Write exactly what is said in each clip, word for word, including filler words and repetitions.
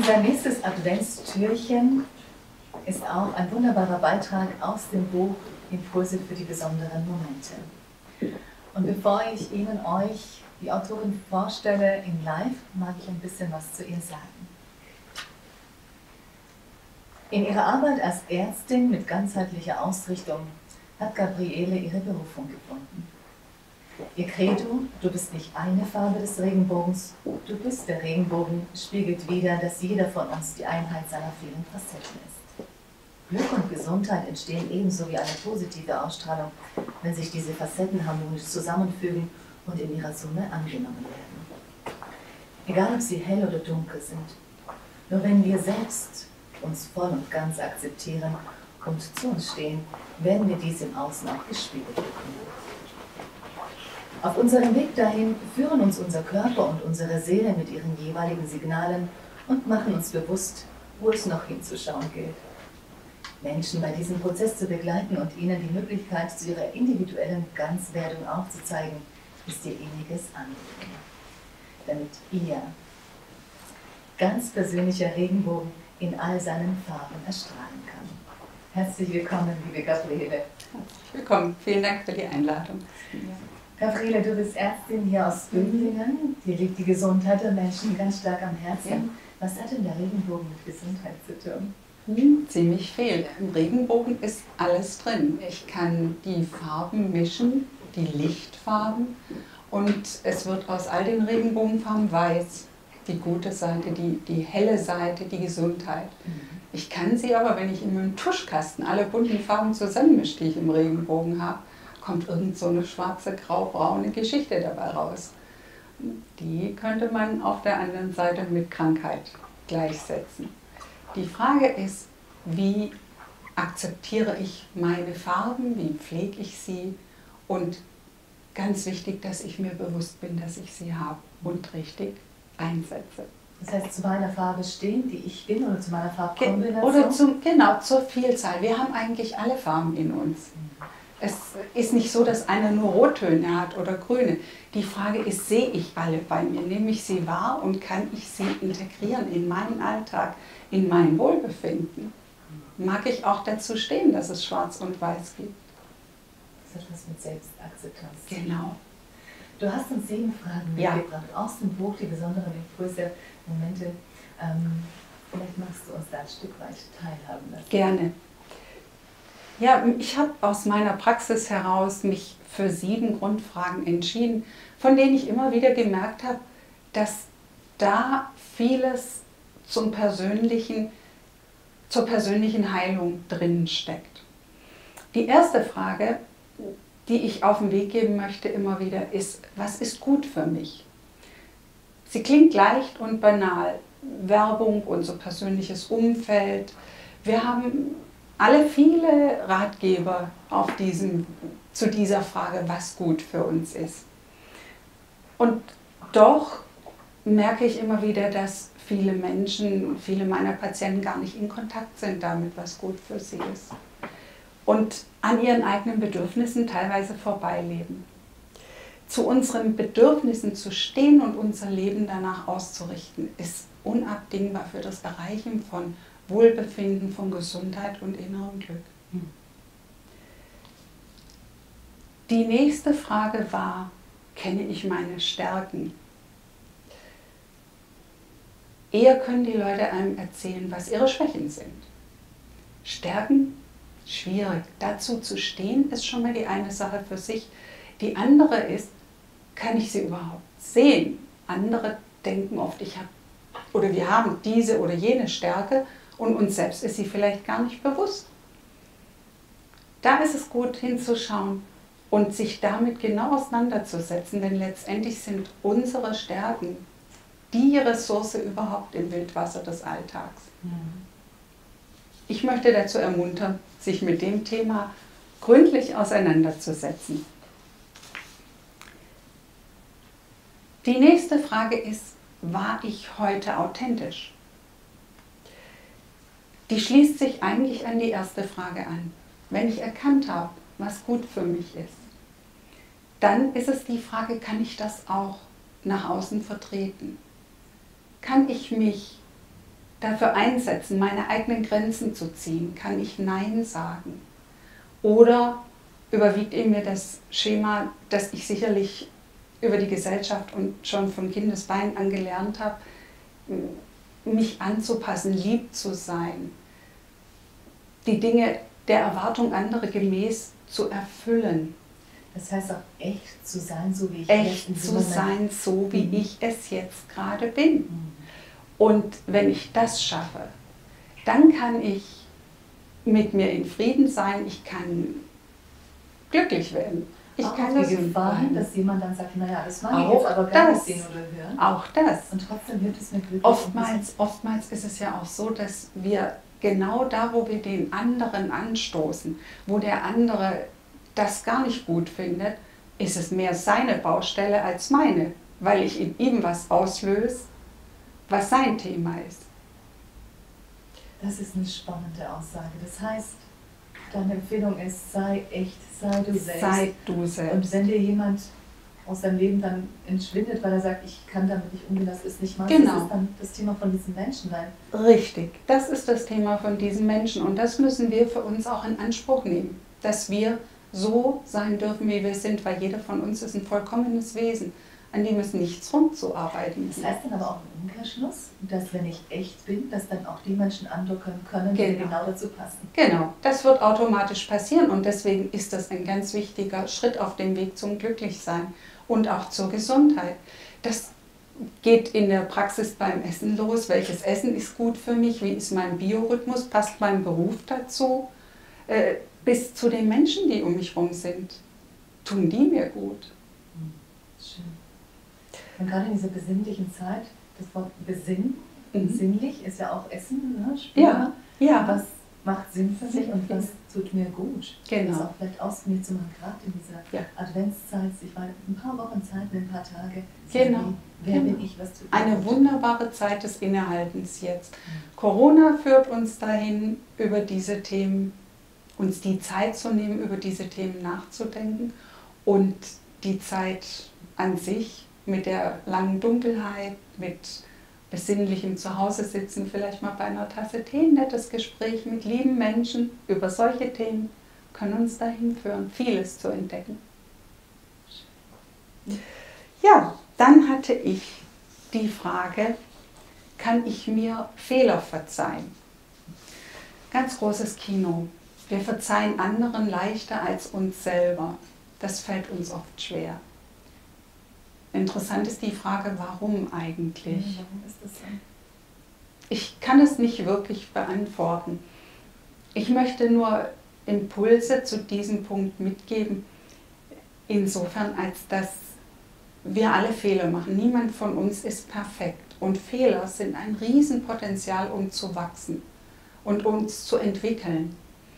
Unser nächstes Adventstürchen ist auch ein wunderbarer Beitrag aus dem Buch Impulse für die besonderen Momente. Und bevor ich Ihnen euch die Autorin vorstelle in Live, mag ich ein bisschen was zu ihr sagen. In ihrer Arbeit als Ärztin mit ganzheitlicher Ausrichtung hat Gabriele ihre Berufung gefunden. Ihr Credo, du bist nicht eine Farbe des Regenbogens, du bist der Regenbogen, spiegelt wider, dass jeder von uns die Einheit seiner vielen Facetten ist. Glück und Gesundheit entstehen ebenso wie eine positive Ausstrahlung, wenn sich diese Facetten harmonisch zusammenfügen und in ihrer Summe angenommen werden. Egal ob sie hell oder dunkel sind, nur wenn wir selbst uns voll und ganz akzeptieren und zu uns stehen, werden wir dies im Außen auch gespiegelt bekommen. Auf unserem Weg dahin führen uns unser Körper und unsere Seele mit ihren jeweiligen Signalen und machen uns bewusst, wo es noch hinzuschauen gilt. Menschen bei diesem Prozess zu begleiten und ihnen die Möglichkeit zu ihrer individuellen Ganzwerdung aufzuzeigen, ist ihr inniges Anliegen. Damit ihr ganz persönlicher Regenbogen in all seinen Farben erstrahlen kann. Herzlich willkommen, liebe Gabriele. Willkommen, vielen Dank für die Einladung. Gabriele, du bist Ärztin hier aus Böblingen. Dir liegt die Gesundheit der Menschen ganz stark am Herzen. Ja. Was hat denn der Regenbogen mit Gesundheit zu tun? Hm, ziemlich viel. Im Regenbogen ist alles drin. Ich kann die Farben mischen, die Lichtfarben, und es wird aus all den Regenbogenfarben weiß. Die gute Seite, die, die helle Seite, die Gesundheit. Ich kann sie aber, wenn ich in meinem Tuschkasten alle bunten Farben zusammenmische, die ich im Regenbogen habe, kommt irgend so eine schwarze, grau-braune Geschichte dabei raus. Die könnte man auf der anderen Seite mit Krankheit gleichsetzen. Die Frage ist, wie akzeptiere ich meine Farben, wie pflege ich sie, und ganz wichtig, dass ich mir bewusst bin, dass ich sie habe und richtig einsetze. Das heißt, zu meiner Farbe stehen, die ich bin, oder zu meiner Farbkombination? Oder zum, genau, zur Vielzahl. Wir haben eigentlich alle Farben in uns. Es ist nicht so, dass einer nur Rottöne hat oder grüne. Die Frage ist, sehe ich alle bei mir? Nehme ich sie wahr und kann ich sie integrieren in meinen Alltag, in mein Wohlbefinden? Mag ich auch dazu stehen, dass es Schwarz und Weiß gibt? Das hat was mit Selbstakzeptanz. Genau. Du hast uns sieben Fragen ja. mitgebracht aus dem Buch, die besonderen Impulse, Momente. Ähm, vielleicht magst du uns da ein Stück weit teilhaben lassen. Gerne. Ja, ich habe aus meiner Praxis heraus mich für sieben Grundfragen entschieden, von denen ich immer wieder gemerkt habe, dass da vieles zum persönlichen, zur persönlichen Heilung drin steckt. Die erste Frage, die ich auf den Weg geben möchte immer wieder, ist, was ist gut für mich? Sie klingt leicht und banal. Werbung, unser persönliches Umfeld. Wir haben alle viele Ratgeber auf diesem, zu dieser Frage, was gut für uns ist. Und doch merke ich immer wieder, dass viele Menschen, viele meiner Patienten gar nicht in Kontakt sind damit, was gut für sie ist. Und an ihren eigenen Bedürfnissen teilweise vorbeileben. Zu unseren Bedürfnissen zu stehen und unser Leben danach auszurichten, ist unabdingbar für das Erreichen von Wohlbefinden, von Gesundheit und innerem Glück. Die nächste Frage war, kenne ich meine Stärken? Eher können die Leute einem erzählen, was ihre Schwächen sind. Stärken? Schwierig. Dazu zu stehen, ist schon mal die eine Sache für sich. Die andere ist, kann ich sie überhaupt sehen? Andere denken oft, ich habe oder wir haben diese oder jene Stärke und uns selbst ist sie vielleicht gar nicht bewusst. Da ist es gut hinzuschauen und sich damit genau auseinanderzusetzen, denn letztendlich sind unsere Stärken die Ressource überhaupt im Wildwasser des Alltags. Ich möchte dazu ermuntern, sich mit dem Thema gründlich auseinanderzusetzen. Die nächste Frage ist, war ich heute authentisch? Die schließt sich eigentlich an die erste Frage an. Wenn ich erkannt habe, was gut für mich ist, dann ist es die Frage, kann ich das auch nach außen vertreten? Kann ich mich dafür einsetzen, meine eigenen Grenzen zu ziehen? Kann ich Nein sagen? Oder überwiegt in mir das Schema, das ich sicherlich über die Gesellschaft und schon von Kindesbein an gelernt habe, mich anzupassen, lieb zu sein, die Dinge der Erwartung anderer gemäß zu erfüllen. Das heißt auch echt zu sein, so wie ich Echt jetzt zu sein, so wie mhm. ich es jetzt gerade bin. Mhm. Und wenn ich das schaffe, dann kann ich mit mir in Frieden sein, ich kann glücklich werden. Ich auch kann die gesund Gefahr, bleiben. dass jemand dann sagt, naja, das mag ich Auch jetzt aber gar das. nicht sehen oder hören. Auch das. Und trotzdem wird es mir glücklich. Oftmals, oftmals ist es ja auch so, dass wir genau da, wo wir den anderen anstoßen, wo der andere das gar nicht gut findet, ist es mehr seine Baustelle als meine, weil ich in ihm was auslöse, was sein Thema ist. Das ist eine spannende Aussage. Das heißt, deine Empfehlung ist, sei echt, sei du selbst. Sei du selbst. Und wenn dir jemand aus deinem Leben dann entschwindet, weil er sagt, ich kann damit nicht umgehen, das ist nicht meins, Genau. das ist dann das Thema von diesen Menschen. Weil Richtig, das ist das Thema von diesen Menschen und das müssen wir für uns auch in Anspruch nehmen, dass wir so sein dürfen, wie wir sind, weil jeder von uns ist ein vollkommenes Wesen, an dem es nichts rumzuarbeiten gibt. Das heißt dann aber auch im Umkehrschluss, dass wenn ich echt bin, dass dann auch die Menschen andocken können, die Genau. genau dazu passen. Genau, das wird automatisch passieren und deswegen ist das ein ganz wichtiger Schritt auf dem Weg zum Glücklichsein und auch zur Gesundheit. Das geht in der Praxis beim Essen los. Welches Essen ist gut für mich? Wie ist mein Biorhythmus? Passt mein Beruf dazu? Äh, bis zu den Menschen, die um mich herum sind. Tun die mir gut? Schön. Und gerade in dieser besinnlichen Zeit, das Wort Besinn, Mhm. sinnlich ist ja auch Essen, ne? Spüren. Ja, ja. Was macht Sinn für mich und was tut mir gut? Genau. Das auch vielleicht aus mir zu machen, gerade in dieser Ja. Adventszeit, ich war ein paar Wochen Zeit, ein paar Tage. Genau. Sagen, wer Genau. bin ich, was tut mir Eine gut? wunderbare Zeit des Innehaltens jetzt. Corona führt uns dahin, über diese Themen, uns die Zeit zu nehmen, über diese Themen nachzudenken und die Zeit an sich mit der langen Dunkelheit, mit besinnlichem Zuhause sitzen, vielleicht mal bei einer Tasse Tee, ein nettes Gespräch mit lieben Menschen über solche Themen, können uns dahin führen, vieles zu entdecken. Ja, dann hatte ich die Frage, kann ich mir Fehler verzeihen? Ganz großes Kino. Wir verzeihen anderen leichter als uns selber. Das fällt uns oft schwer. Interessant ist die Frage, warum eigentlich? Warum ist das so? Ich kann es nicht wirklich beantworten. Ich möchte nur Impulse zu diesem Punkt mitgeben, insofern als dass wir alle Fehler machen. Niemand von uns ist perfekt und Fehler sind ein Riesenpotenzial, um zu wachsen und uns zu entwickeln.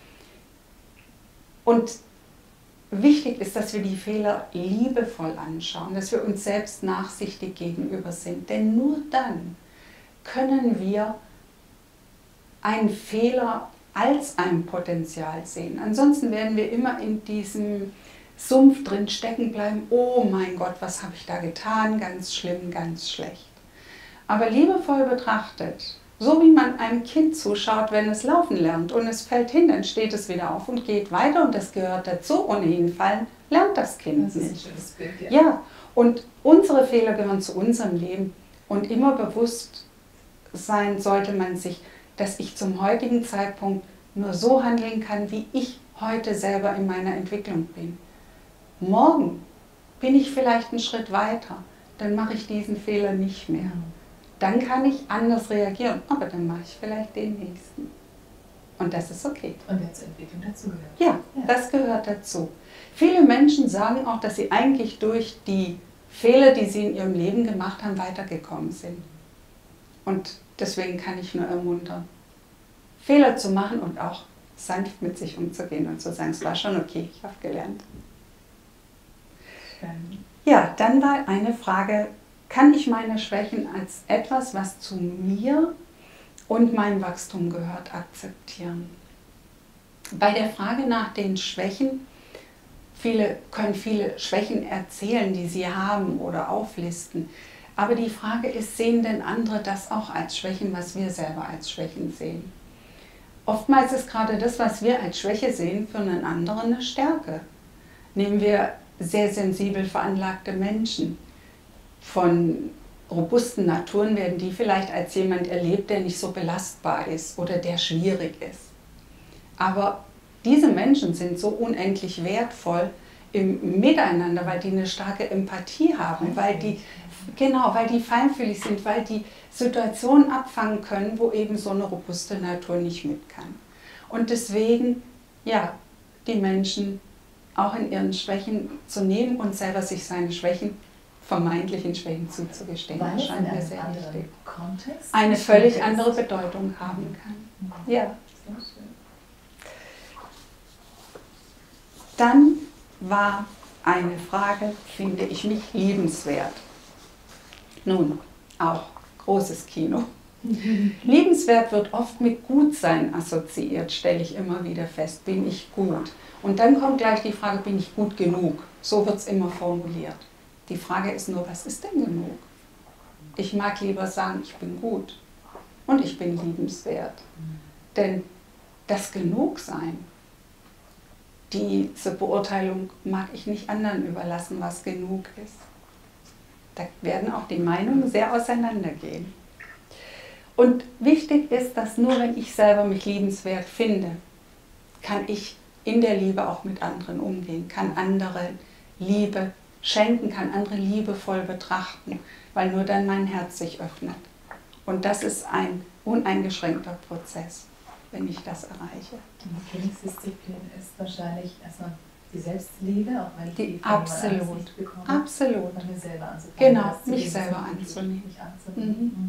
Und wichtig ist, dass wir die Fehler liebevoll anschauen, dass wir uns selbst nachsichtig gegenüber sind. Denn nur dann können wir einen Fehler als ein Potenzial sehen. Ansonsten werden wir immer in diesem Sumpf drin stecken bleiben. Oh mein Gott, was habe ich da getan? Ganz schlimm, ganz schlecht. Aber liebevoll betrachtet, so wie man einem Kind zuschaut, wenn es laufen lernt und es fällt hin, dann steht es wieder auf und geht weiter und das gehört dazu. Ohne hinfallen lernt das Kind Das ist ein nicht. schönes Bild, ja. Ja, und unsere Fehler gehören zu unserem Leben und immer bewusst sein sollte man sich, dass ich zum heutigen Zeitpunkt nur so handeln kann, wie ich heute selber in meiner Entwicklung bin. Morgen bin ich vielleicht einen Schritt weiter, dann mache ich diesen Fehler nicht mehr. Dann kann ich anders reagieren, aber dann mache ich vielleicht den nächsten. Und das ist okay. Und der zur Entwicklung dazugehört. Ja, Ja. das gehört dazu. Viele Menschen sagen auch, dass sie eigentlich durch die Fehler, die sie in ihrem Leben gemacht haben, weitergekommen sind. Und deswegen kann ich nur ermuntern, Fehler zu machen und auch sanft mit sich umzugehen und zu sagen, es war schon okay, ich habe gelernt. Ähm, Ja, dann war eine Frage, kann ich meine Schwächen als etwas, was zu mir und meinem Wachstum gehört, akzeptieren? Bei der Frage nach den Schwächen, viele können viele Schwächen erzählen, die sie haben oder auflisten. Aber die Frage ist, sehen denn andere das auch als Schwächen, was wir selber als Schwächen sehen? Oftmals ist gerade das, was wir als Schwäche sehen, für einen anderen eine Stärke. Nehmen wir sehr sensibel veranlagte Menschen. Von robusten Naturen werden die vielleicht als jemand erlebt, der nicht so belastbar ist oder der schwierig ist. Aber diese Menschen sind so unendlich wertvoll im Miteinander, weil die eine starke Empathie haben, weil die, genau, weil die feinfühlig sind, weil die Situationen abfangen können, wo eben so eine robuste Natur nicht mit kann. Und deswegen, ja, die Menschen auch in ihren Schwächen zu nehmen und selber sich seine Schwächen, vermeintlichen Schwächen zuzugestehen. Weil es in mir einem sehr anderen wichtig. Kontext Eine völlig ist. andere Bedeutung haben kann. Ja. Sehr schön. Dann war eine Frage, finde ich mich liebenswert? Nun, auch großes Kino. Liebenswert wird oft mit Gutsein assoziiert, stelle ich immer wieder fest. Bin ich gut? Und dann kommt gleich die Frage, bin ich gut genug? So wird es immer formuliert. Die Frage ist nur, was ist denn genug? Ich mag lieber sagen, ich bin gut und ich bin liebenswert. Denn das Genugsein, diese Beurteilung mag ich nicht anderen überlassen, was genug ist. Da werden auch die Meinungen sehr auseinandergehen. Und wichtig ist, dass nur wenn ich selber mich liebenswert finde, kann ich in der Liebe auch mit anderen umgehen, kann andere Liebe schenken, kann andere liebevoll betrachten, weil nur dann mein Herz sich öffnet. Und das ist ein uneingeschränkter Prozess, wenn ich das erreiche. Die Königsdisziplin ist wahrscheinlich erstmal die Selbstliebe, auch weil ich die, die von absolut, jemand anderes nicht bekomme. absolut. Von mir selber anzufangen. Genau, das zu mich geben, selber was mir gut tut, anzunehmen. mich anzunehmen. Mhm. Mhm.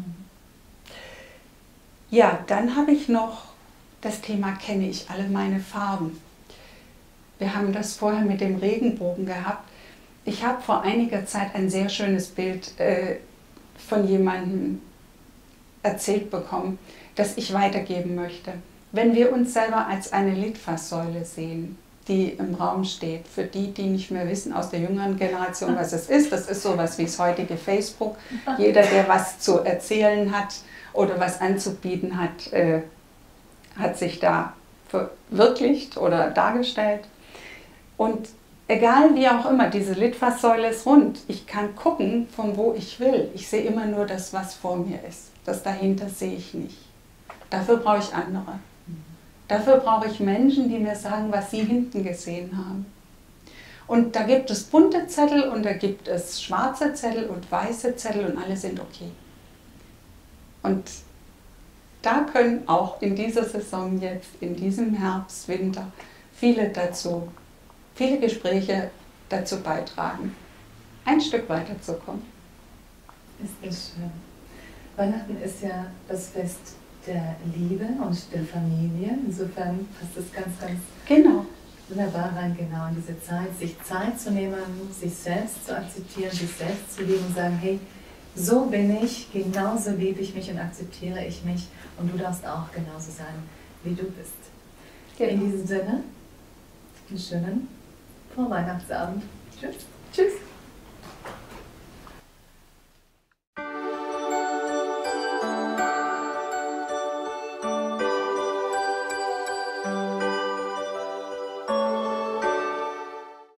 Ja, dann habe ich noch das Thema, kenne ich alle meine Farben. Wir haben das vorher mit dem Regenbogen gehabt. Ich habe vor einiger Zeit ein sehr schönes Bild äh, von jemandem erzählt bekommen, das ich weitergeben möchte. Wenn wir uns selber als eine Litfaßsäule sehen, die im Raum steht, für die, die nicht mehr wissen aus der jüngeren Generation, was es ist, das ist sowas wie das heutige Facebook. Jeder, der was zu erzählen hat oder was anzubieten hat, äh, hat sich da verwirklicht oder dargestellt. Und egal wie auch immer, diese Litfaßsäule ist rund. Ich kann gucken, von wo ich will. Ich sehe immer nur das, was vor mir ist. Das dahinter sehe ich nicht. Dafür brauche ich andere. Dafür brauche ich Menschen, die mir sagen, was sie hinten gesehen haben. Und da gibt es bunte Zettel und da gibt es schwarze Zettel und weiße Zettel und alle sind okay. Und da können auch in dieser Saison jetzt, in diesem Herbst, Winter, viele dazu, viele Gespräche dazu beitragen, ein Stück weiterzukommen. Ist das schön. Weihnachten ist ja das Fest der Liebe und der Familie. Insofern passt das ganz, ganz genau. wunderbar rein, genau in diese Zeit, sich Zeit zu nehmen, sich selbst zu akzeptieren, sich selbst zu lieben und sagen, hey, so bin ich, genauso liebe ich mich und akzeptiere ich mich und du darfst auch genauso sein, wie du bist. Genau. In diesem Sinne, einen schönen Vorweihnachtsabend. Tschüss. Tschüss.